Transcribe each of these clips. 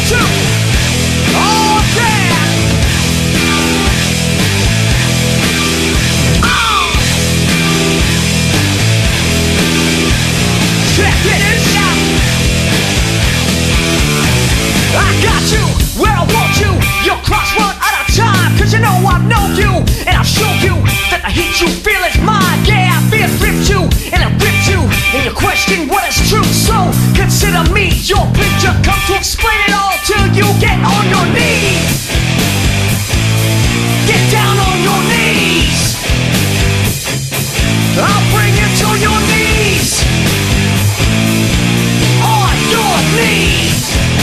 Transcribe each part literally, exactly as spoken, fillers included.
too. Oh yeah. Oh. Check it out. I got you where I want you. Your clock's run out of time, cause you know I know you, and I'll show you that the heat you feel is mine. Yeah, I feel ripped you, and I ripped you, and you question what is true. So consider me your picture, come to explain it all till you get on your knees. Get down on your knees. I'll bring you to your knees. On your knees.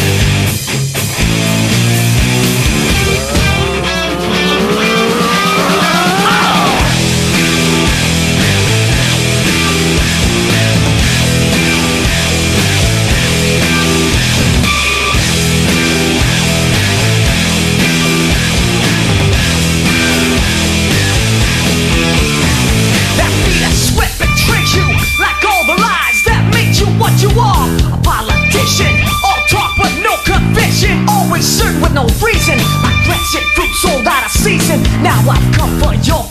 You are a politician, all talk but no conviction, always certain with no reason. My Brexit fruit sold out of season. Now I've come for your